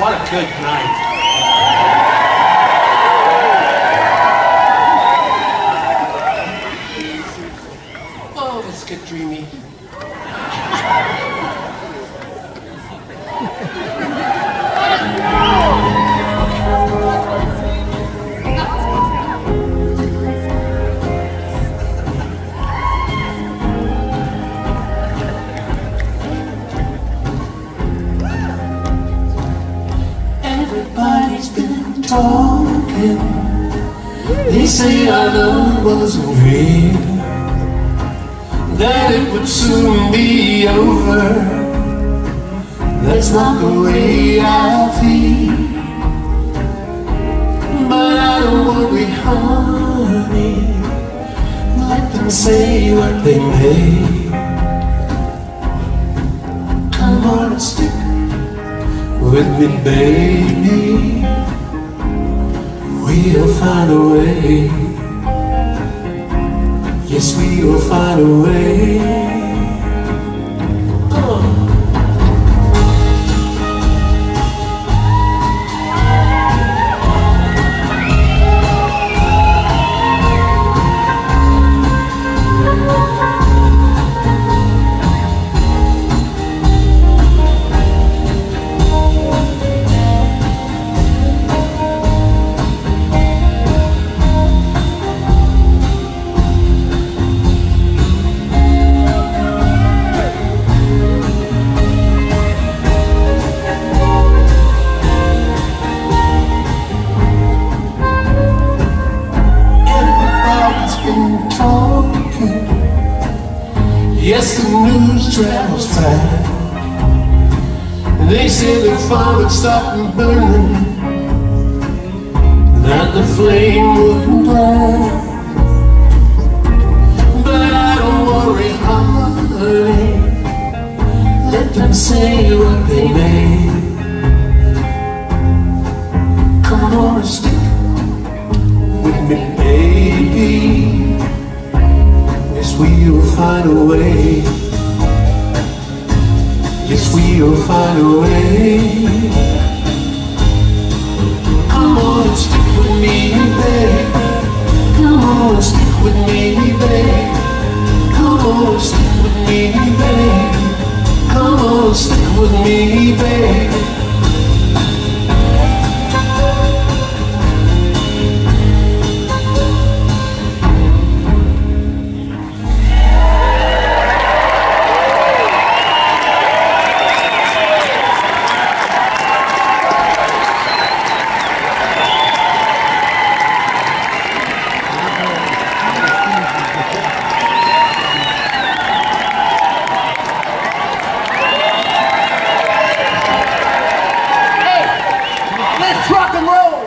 What a good night. Oh, let's get dreamy. Everybody's been talking. They say our love wasn't real, that it would soon be over. That's not the way I feel. But I don't worry, honey. Let them say what they may. Come on and stick with me, baby. We'll find a way. Yes, we'll find a way. Yes, the news travels fast. They say the fire would stop burning, that the flame wouldn't last. But I don't worry, honey. Let them say what they may. Come on and stick with me, baby. Yes, we'll find a way. Yes, we'll find a way. Come on and stick with me, babe. Come on and stick with me, babe. Come on and stick with me, babe. Come on and stick with me, babe. Rock and roll!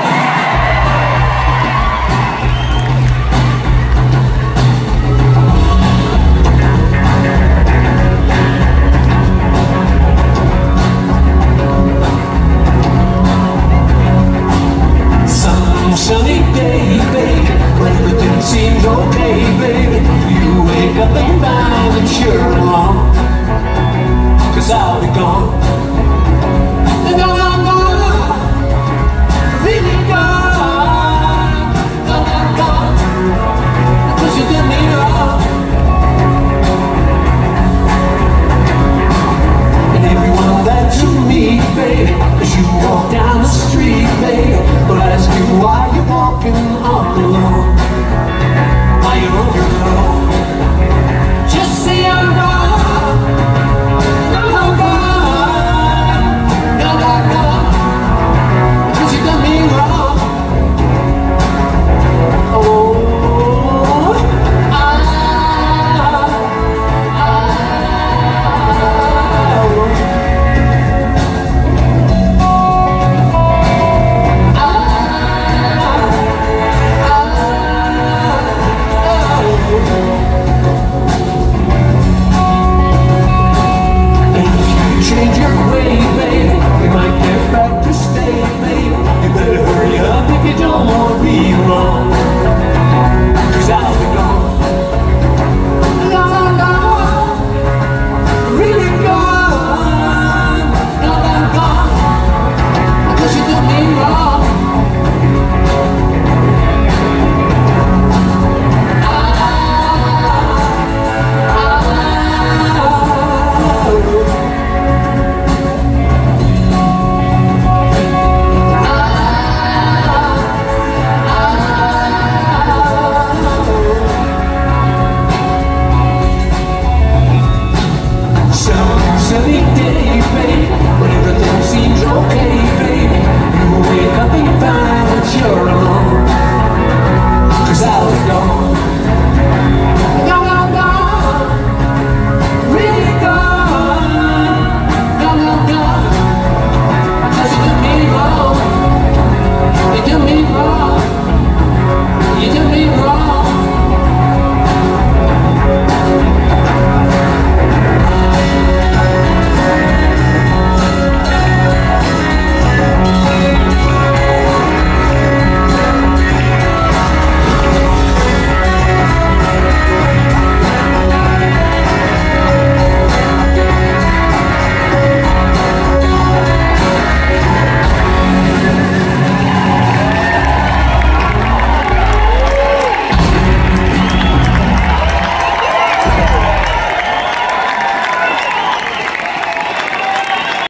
Some sunny day, baby, when everything seems okay, baby, you wake up and find that you're alone, 'cause I'll be gone. And I'm gone. Really gone, gone, 'cause you did me wrong. And everyone that you meet, baby, as you walk down the street, baby, will ask you why you're walking all alone, why you're on your own. Just say I'm gone, I'm gone. Change your way, baby. We might get back to stay, baby. You better hurry up if you don't want to be wrong.